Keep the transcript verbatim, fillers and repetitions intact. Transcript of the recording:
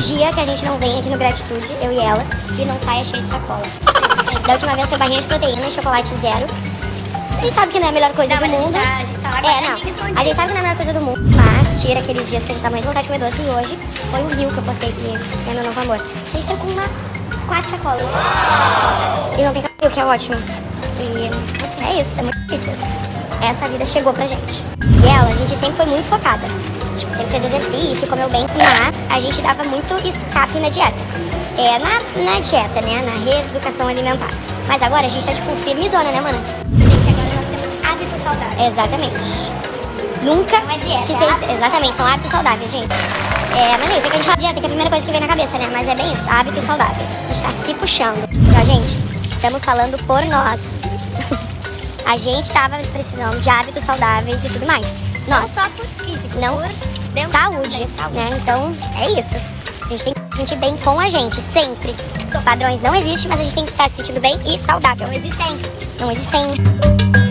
dia que a gente não vem aqui no Gratitude, eu e ela, e não saia cheia de sacola. Da última vez foi barrinha de proteína, chocolate zero. A gente sabe que não é a melhor coisa não, do mundo. A gente tá, a gente tá lá é, não. A gente sabe que não é a melhor coisa do mundo. Mas tira aqueles dias que a gente tá muito vontade de comer doce. E hoje foi um rio que eu postei aqui no meu novo amor. A gente tá com uma quatro sacolas. E não tem cabelo, que é ótimo. E é isso, é muito difícil. Essa vida chegou pra gente. E ela, a gente sempre foi muito focada. Tipo, sempre fez exercício, comeu bem. Mas a gente dava muito escape na dieta. É, na, na dieta, né? Na reeducação alimentar. Mas agora a gente tá, tipo, firmezona, né, mana? Gente, agora nós temos hábitos saudáveis. Exatamente. Nunca não é dieta, fiquei... é hábito. Exatamente, são hábitos saudáveis, gente. É, mas é isso, é que a gente fala dieta, que é a primeira coisa que vem na cabeça, né? Mas é bem isso, hábitos saudáveis. A gente tá se puxando. Então, gente, estamos falando por nós. A gente tava precisando de hábitos saudáveis e tudo mais. Nós. Não só por físico, não por saúde, saúde, né? Então, é isso. A gente tem que se sentir bem com a gente, sempre. Padrões não existem, mas a gente tem que estar se sentindo bem e saudável. Não existem. Não existem.